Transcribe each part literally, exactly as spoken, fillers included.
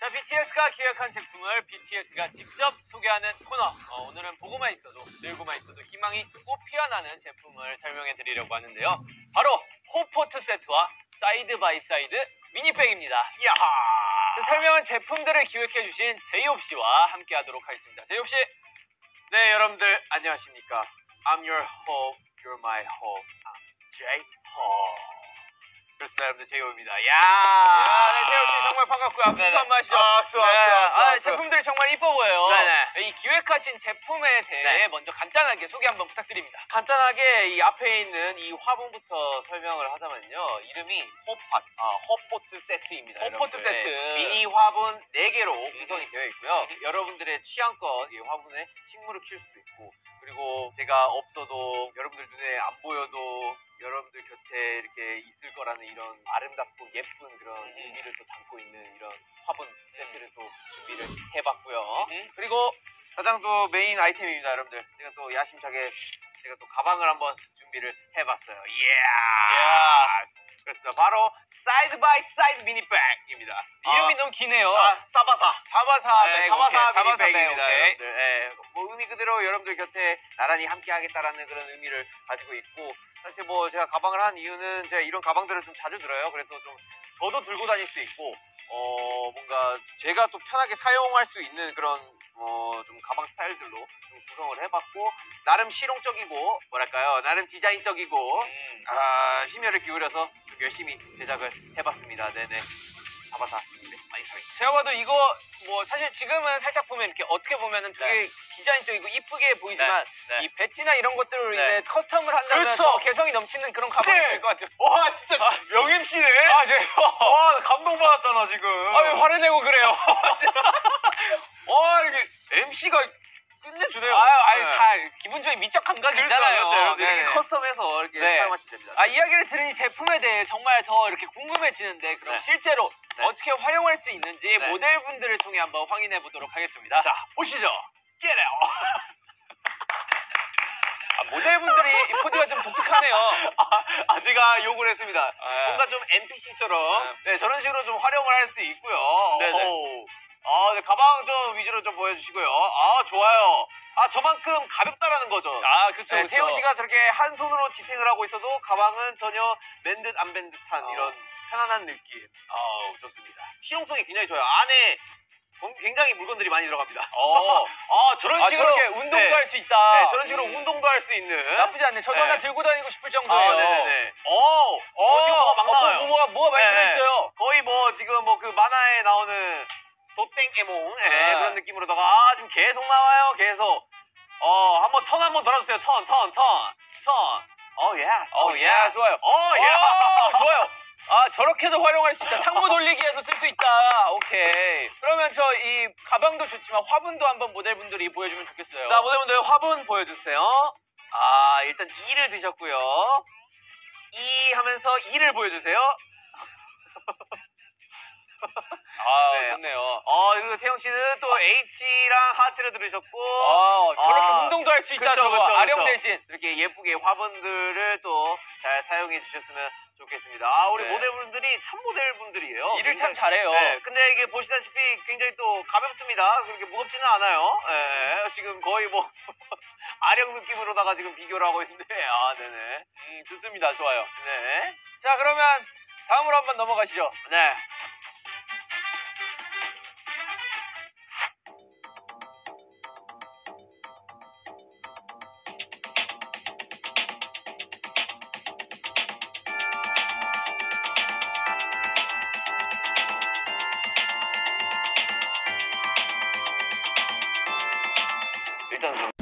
자, 비티에스가 기획한 제품을 비티에스가 직접 소개하는 코너. 어, 오늘은 보고만 있어도 들고만 있어도 희망이 꼭 피어나는 제품을 설명해 드리려고 하는데요. 바로 홉포트 세트와 사이드 바이 사이드 미니백입니다. 이야. 자, 설명은 제품들을 기획해 주신 제이홉 씨와 함께 하도록 하겠습니다. 제이홉 씨. 네, 여러분들 안녕하십니까? I'm your hope, you're my hope. I'm J-Hope. 그렇습니다, 여러분들 제이홉입니다. 야, 야, 네, 제이홉 씨 정말 반갑고요. 악수 네네. 한번 하시죠. 아, 악수, 악수, 네, 악수, 아, 악수. 제품들이 정말 이뻐 보여요. 네네. 이 기획하신 제품에 대해 네. 먼저 간단하게 소개 한번 부탁드립니다. 간단하게 이 앞에 있는 이 화분부터 설명을 하자면요. 이름이 홉팟, 아, 홉포트 세트입니다. 홉포트 여러분들. 세트. 네, 미니 화분 네 개로 구성이 되어 있고요. 여러분들의 취향껏 이 화분에 식물을 키울 수도 있고, 그리고 제가 없어도 여러분들 눈에 안 보여도 여러분들 곁에 이렇게 있을 거라는 이런 아름답고 예쁜 그런 음. 의미를 또 담고 있는 이런 화분 세트를 또 준비를 해봤고요. 음. 그리고 가장 또 메인 아이템입니다, 여러분들. 제가 또 야심차게 제가 또 가방을 한번 준비를 해봤어요. 이야. 이야. 그렇습니다. 바로 사이드 바이 사이드 미니백입니다. 이름이 아, 너무 기네요. 아, 사바사. 사바사 네, 백, 사바사 오케이. 미니백입니다, 오케이. 여러분들. 예, 뭐 의미 그대로 여러분들 곁에 나란히 함께 하겠다라는 그런 의미를 가지고 있고, 사실 뭐 제가 가방을 한 이유는 제가 이런 가방들을 좀 자주 들어요. 그래서 좀 저도 들고 다닐 수 있고, 어 뭔가 제가 또 편하게 사용할 수 있는 그런 어 좀 가방 스타일들로 좀 구성을 해봤고, 나름 실용적이고 뭐랄까요, 나름 디자인적이고 음. 아 심혈을 기울여서 좀 열심히 제작을 해봤습니다. 네네. 사바사 많이 사랑해. 제가 봐도 이거 뭐 사실 지금은 살짝 보면 이렇게 어떻게 보면은 되게 네. 디자인적이고 이쁘게 보이지만 네, 네. 이 배지나 이런 것들을 네. 이제 커스텀을 한다면 그렇죠. 더 개성이 넘치는 그런 가방이 네. 될 것 같아요. 와, 진짜 아. 명엠씨네. 아, 네. 와, 감동받았잖아 지금. 아, 왜 화를 내고 그래요? 와, 이게 엠씨가 끝내주네요. 아유, 아유, 네. 다 기본적인 미적 감각이 그렇죠, 있잖아요. 그렇죠. 여러분들 이렇게 네. 커스텀해서 이렇게 네. 사용하시면 됩니다. 아, 이야기를 들으니 제품에 대해 정말 더 이렇게 궁금해지는데, 그럼 네. 실제로 네. 어떻게 활용할 수 있는지 네. 모델분들을 통해 한번 확인해 보도록 하겠습니다. 자, 보시죠. Get out. 아, 모델분들이 이 포즈가 좀 독특하네요. 아, 아, 제가 욕을 했습니다. 네. 뭔가 좀 엔피씨처럼 네, 저런 식으로 좀 활용을 할 수 있고요. 네네. 오. 아, 네, 가방 좀 위주로 좀 보여주시고요. 아, 좋아요. 아, 저만큼 가볍다라는 거죠. 아, 그쵸, 네, 그쵸. 태용 씨가 저렇게 한 손으로 지탱을 하고 있어도 가방은 전혀 맨 듯 안 맨 듯한 어. 이런 편안한 느낌. 아우, 좋습니다. 실용성이 굉장히 좋아요. 안에 굉장히 물건들이 많이 들어갑니다. 어. 아, 저런 아, 식으로 저렇게 운동도 네, 할 수 있다. 네, 저런 식으로 음. 운동도 할 수 있는. 나쁘지 않네. 저도 네. 하나 들고 다니고 싶을 정도예요. 아, 네네네. 오, 어, 지금 뭐가 막 어, 나와요. 뭐, 뭐가, 뭐가 많이 네. 들어있어요. 거의 뭐 지금 뭐 그 만화에 나오는 도땡 에몽 예, 네. 그런 느낌으로다가 아 지금 계속 나와요. 계속. 어, 한번 턴 한번 돌아주세요. 턴, 턴, 턴, 턴. 어, 예. 어, 예, 좋아요. 어, 예. 오, 좋아요. 아, 저렇게도 활용할 수 있다. 상모 돌리기에도 쓸 수 있다. 오케이. 그러면 저 이 가방도 좋지만 화분도 한번 모델분들이 보여주면 좋겠어요. 자, 모델분들 화분 보여주세요. 아, 일단 이를 드셨고요. 이 하면서 이를 보여주세요. 아, 네. 좋네요. 어, 그리고 태영 씨는 또 H랑 하트를 들으셨고. 아, 저렇게 아, 운동도 할 수 있다. 그쵸, 저거. 그쵸, 아령 그쵸. 대신. 이렇게 예쁘게 화분들을 또 잘 사용해 주셨으면 좋겠습니다. 아, 우리 네. 모델분들이 참 모델분들이에요. 일을 참 굉장히- 잘해요. 네, 근데 이게 보시다시피 굉장히 또 가볍습니다. 그렇게 무겁지는 않아요. 예, 지금 거의 뭐 아령 느낌으로다가 지금 비교를 하고 있는데, 아, 네네. 음, 좋습니다. 좋아요. 네. 자, 그러면 다음으로 한번 넘어가시죠. 네. 일단 좀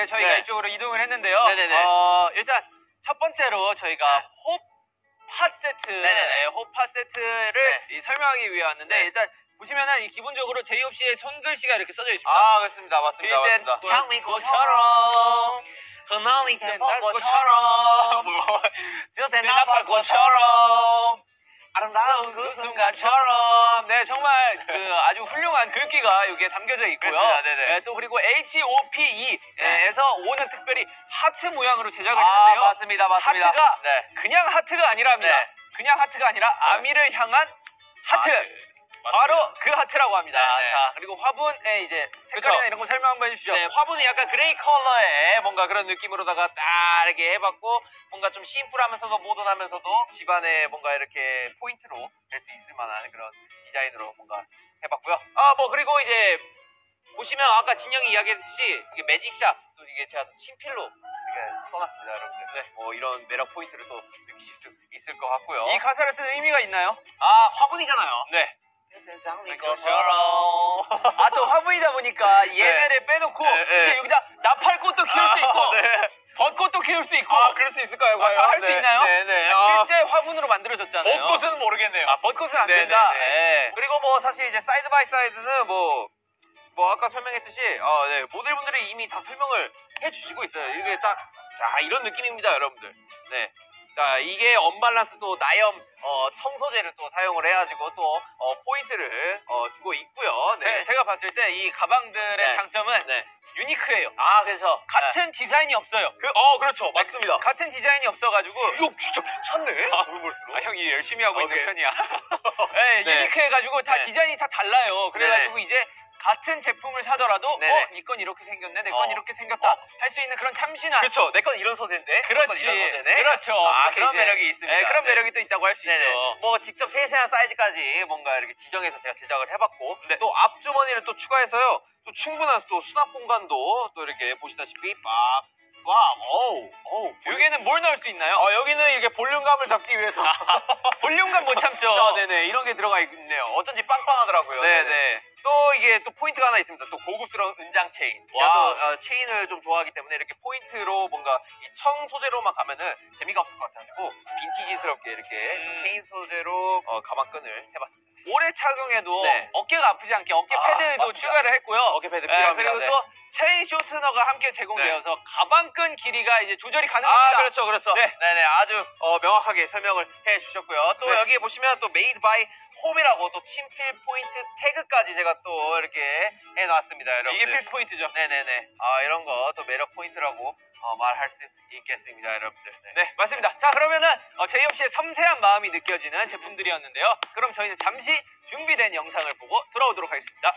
이제 저희가 네. 이쪽으로 이동을 했는데요. 네네네. 어, 일단 첫 번째로 저희가 네. 홉팟 세트, 네네네. 네, 홉팟 세트를 네. 이 설명하기 위해 왔는데 네. 일단 보시면은 이 기본적으로 제이홉 씨의 손글씨가 이렇게 써져 있습니다. 아, 그렇습니다. 맞습니다. 일단 맞습니다. 장미꽃처럼 흔하니 대낮꽃처럼 저 대나팔꽃처럼 아름다운 그 순간처럼 네 정말 그 아주 훌륭한 글귀가 여기에 담겨져 있고요. 그렇습니다. 네네. 네, 또 그리고 호프에서 오는 특별히 하트 모양으로 제작을 아, 했는데요. 맞습니다. 맞습니다. 하트가 네. 그냥 하트가 아니랍니다. 네. 그냥 하트가 아니라 아미를 향한 하트. 아, 네. 바로 그 하트라고 합니다. 네, 네. 자, 그리고 화분의 이제 색깔이나 그쵸. 이런 거 설명 한번 해주시죠. 네, 화분이 약간 그레이 컬러의 뭔가 그런 느낌으로다가 딱 이렇게 해봤고 뭔가 좀 심플하면서도 모던하면서도 집안에 뭔가 이렇게 포인트로 될 수 있을 만한 그런 디자인으로 뭔가 해봤고요. 아, 뭐 그리고 이제 보시면 아까 진영이 이야기했듯이 이게 매직샵 또 이게 제가 친필로 이렇게 써놨습니다, 여러분들. 네, 뭐 이런 매력 포인트를 또 느끼실 수 있을 것 같고요. 이 가사를 쓴 의미가 있나요? 아, 화분이잖아요. 네. 장미꽃처럼. 아, 또 화분이다 보니까 얘네를 빼놓고 네, 네. 이제 여기다 나팔꽃도 키울 수 있고 아, 네. 벚꽃도 키울 수 있고 아, 그럴 수 있을까요? 아, 다 할 수 네, 있나요? 네, 네. 아, 실제 화분으로 만들어졌잖아요. 벚꽃은 모르겠네요. 아, 벚꽃은 안 네, 된다. 네, 네. 그리고 뭐 사실 이제 사이드 바이 사이드는 뭐, 뭐 아까 설명했듯이 어, 네, 모델분들이 이미 다 설명을 해주시고 있어요. 이게 딱, 자, 이런 느낌입니다, 여러분들. 네. 자, 이게 언밸런스 또 나염 어, 청소제를 또 사용을 해가지고 또 어, 포인트를 어, 주고 있고요. 네. 제- 제가 봤을 때 이 가방들의 네. 장점은 네. 유니크해요. 아, 그래서 같은 디자인이 없어요. 그, 어, 그렇죠, 맞습니다. 같은 디자인이 없어가지고 이거 진짜 괜찮네. 아, 보면 볼수록. 아, 형이 열심히 하고 오케이. 있는 편이야. 네, 네. 유니크해가지고 다 네. 디자인이 다 달라요. 그래가지고 이제 같은 제품을 사더라도 네네. 어, 니 건 이렇게 생겼네, 내 건 어. 이렇게 생겼다 어. 할 수 있는 그런 참신한. 그렇죠. 내 건 이런 소재인데. 내 건 그렇지. 이런 소재네. 그렇죠. 아, 그렇게 그런 이제, 매력이 있습니다. 네, 그런 네. 매력이 또 있다고 할 수 네네. 있죠. 뭐 직접 세세한 사이즈까지 뭔가 이렇게 지정해서 제가 제작을 해봤고 네. 또 앞주머니를 또 추가해서요. 또 충분한 또 수납 공간도 또 이렇게 보시다시피 빡, 와, 어우, 어우. 여기에는 뭘 넣을 수 있나요? 어, 여기는 이렇게 볼륨감을 잡기 위해서. 볼륨감 못 참죠. 아, 네네. 이런 게 들어가 있네요. 어쩐지 빵빵하더라고요. 네네. 또 이게 또 포인트가 하나 있습니다. 또 고급스러운 은장 체인. 와. 제가 또 어, 체인을 좀 좋아하기 때문에 이렇게 포인트로 뭔가 이 청 소재로만 가면은 재미가 없을 것 같아가지고 빈티지스럽게 이렇게 음. 체인 소재로 어, 가방끈을 해봤습니다. 오래 착용해도 네. 어깨가 아프지 않게 어깨 아, 패드도 맞습니다. 추가를 했고요. 어깨 패드 네, 필요합니다. 그리고 네. 또 체인 쇼트너가 함께 제공되어서 가방끈 길이가 이제 조절이 가능합니다. 아, 그렇죠, 그렇죠. 네. 네네, 아주 어, 명확하게 설명을 해주셨고요. 또 네. 여기에 보시면 또 메이드 바이 홈이라고 또 친필 포인트 태그까지 제가 또 이렇게 해놨습니다, 여러분들. 이게 필수 포인트죠. 네네네. 아, 이런 거 또 매력 포인트라고 어, 말할 수 있겠습니다, 여러분들. 네. 네, 맞습니다. 자, 그러면은 어, 제이홉 씨의 섬세한 마음이 느껴지는 제품들이었는데요. 그럼 저희는 잠시 준비된 영상을 보고 돌아오도록 하겠습니다.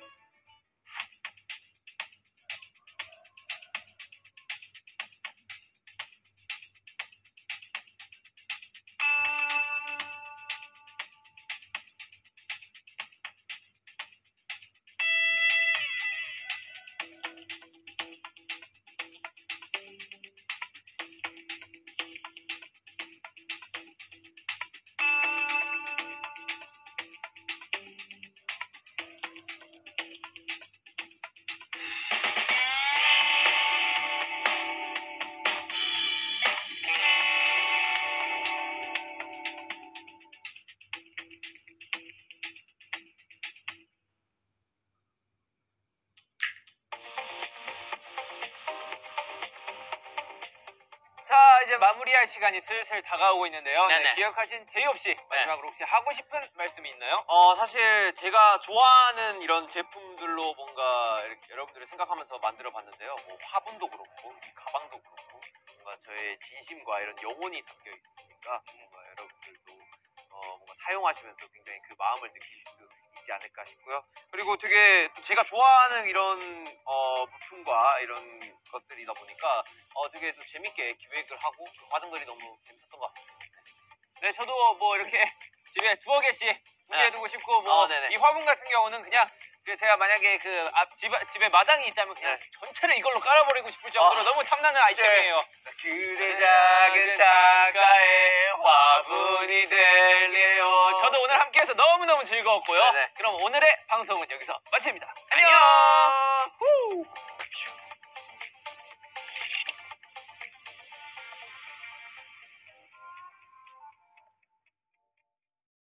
자, 이제 마무리할 시간이 슬슬 다가오고 있는데요. 네, 네네. 기억하신 제이홉 씨 마지막으로 혹시 하고 싶은 말씀이 있나요? 어, 사실 제가 좋아하는 이런 제품들로 뭔가 이렇게 여러분들을 생각하면서 만들어 봤는데요. 뭐 화분도 그렇고, 이 가방도 그렇고, 뭔가 저의 진심과 이런 영혼이 담겨 있으니까 뭔가 여러분들도 어, 뭔가 사용하시면서 굉장히 그 마음을 느끼실 수 있지 않을까 싶고요. 그리고 되게 또 제가 좋아하는 이런 어, 부품과 이런 것들이다 보니까 어, 되게 또 재밌게 기획을 하고 그 과정들이 너무 재밌었던 것 같아요. 네, 저도 뭐 이렇게 집에 두어 개씩 분리해두고 싶고 뭐 어, 네네. 이 화분 같은 경우는 그냥 그 제가 만약에 그 앞 집, 집에 마당이 있다면 그냥 네. 전체를 이걸로 깔아버리고 싶을 정도로 아. 너무 탐나는 아이템이에요. 그대 작은 창가에 화분이 될래요. 저도 오늘 함께해서 너무너무 즐거웠고요. 네네. 그럼 오늘의 방송은 여기서 마칩니다. 안녕. 안녕. 후.